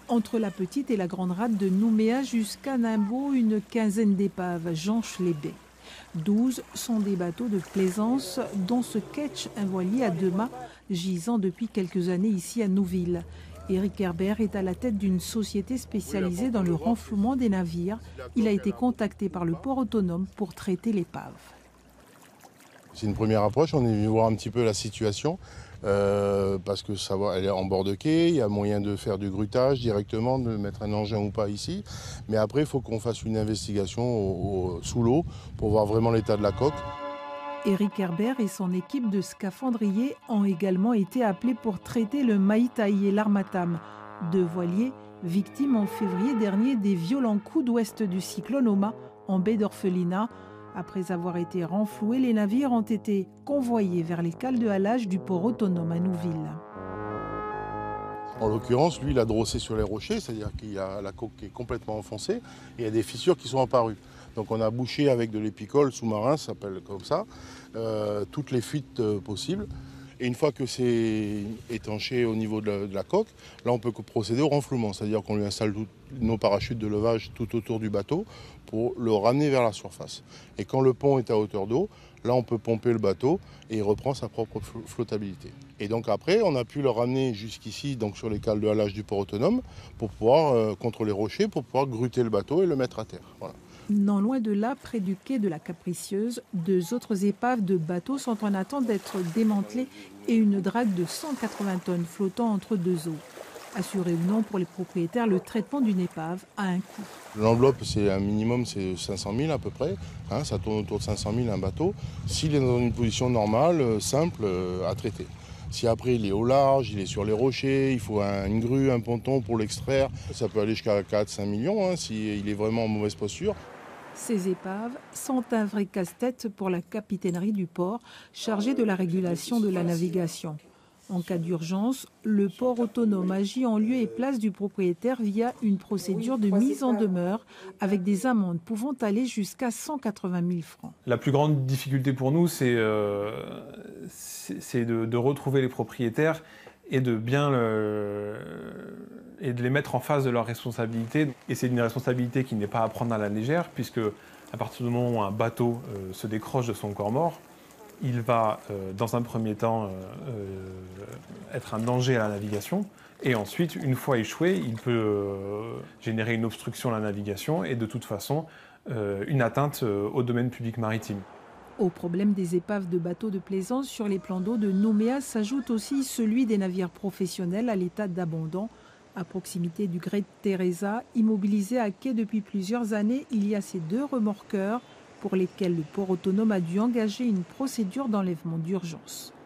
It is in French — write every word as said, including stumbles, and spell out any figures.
Entre la petite et la grande rade de Nouméa jusqu'à Nimbo, une quinzaine d'épaves jonchent les baies. douze sont des bateaux de plaisance, dont ce ketch, un voilier à deux mâts, gisant depuis quelques années ici à Nouville. Éric Herbert est à la tête d'une société spécialisée dans le renflouement des navires. Il a été contacté par le port autonome pour traiter l'épave. C'est une première approche, on est venu voir un petit peu la situation, euh, parce que savoir, elle est en bord de quai, il y a moyen de faire du grutage directement, de mettre un engin ou pas ici. Mais après, il faut qu'on fasse une investigation au, au, sous l'eau pour voir vraiment l'état de la coque. Éric Herbert et son équipe de scaphandriers ont également été appelés pour traiter le Maïtaï et l'Armatam, deux voiliers victimes en février dernier des violents coups d'ouest du cyclone Oma en baie d'Orphelinat. Après avoir été renfloués, les navires ont été convoyés vers les cales de halage du port autonome à Nouville. En l'occurrence, lui, il a drossé sur les rochers, c'est-à-dire qu'il y a la coque qui est complètement enfoncée et il y a des fissures qui sont apparues. Donc on a bouché avec de l'épicole sous-marin, ça s'appelle comme ça, euh, toutes les fuites euh, possibles. Et une fois que c'est étanché au niveau de la, de la coque, là on peut procéder au renflouement, c'est-à-dire qu'on lui installe tout, nos parachutes de levage tout autour du bateau pour le ramener vers la surface. Et quand le pont est à hauteur d'eau, là on peut pomper le bateau et il reprend sa propre flottabilité. Et donc après, on a pu le ramener jusqu'ici, donc sur les cales de halage du port autonome, pour pouvoir, euh, contre les rochers, pour pouvoir gruter le bateau et le mettre à terre. Voilà. Non loin de là, près du quai de la Capricieuse, deux autres épaves de bateaux sont en attente d'être démantelées et une drague de cent quatre-vingts tonnes flottant entre deux eaux. Assuré ou non pour les propriétaires, le traitement d'une épave a un coût. L'enveloppe, c'est un minimum, c'est cinq cent mille à peu près. Hein, ça tourne autour de cinq cent mille un bateau. S'il est dans une position normale, simple, à traiter. Si après il est au large, il est sur les rochers, il faut un, une grue, un ponton pour l'extraire, ça peut aller jusqu'à quatre à cinq millions hein, s'il est vraiment en mauvaise posture. Ces épaves sont un vrai casse-tête pour la capitainerie du port, chargée de la régulation de la navigation. En cas d'urgence, le port autonome agit en lieu et place du propriétaire via une procédure de mise en demeure avec des amendes pouvant aller jusqu'à cent quatre-vingt mille francs. La plus grande difficulté pour nous, c'est euh, de, de retrouver les propriétaires et de bien le, et de les mettre en face de leurs responsabilités. Et c'est une responsabilité qui n'est pas à prendre à la légère, puisque à partir du moment où un bateau euh, se décroche de son corps mort, il va, euh, dans un premier temps, euh, euh, être un danger à la navigation. Et ensuite, une fois échoué, il peut euh, générer une obstruction à la navigation et de toute façon, euh, une atteinte euh, au domaine public maritime. Au problème des épaves de bateaux de plaisance sur les plans d'eau de Nouméa s'ajoute aussi celui des navires professionnels à l'état d'abandon. À proximité du Great Teresa, immobilisé à quai depuis plusieurs années, il y a ces deux remorqueurs pour lesquels le port autonome a dû engager une procédure d'enlèvement d'urgence.